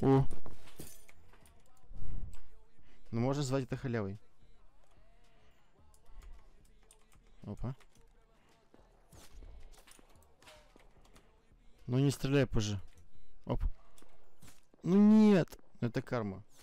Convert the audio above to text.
О. Ну, можно звать это халявой. Опа. Ну, не стреляй позже. Оп. Ну, нет. Это карма.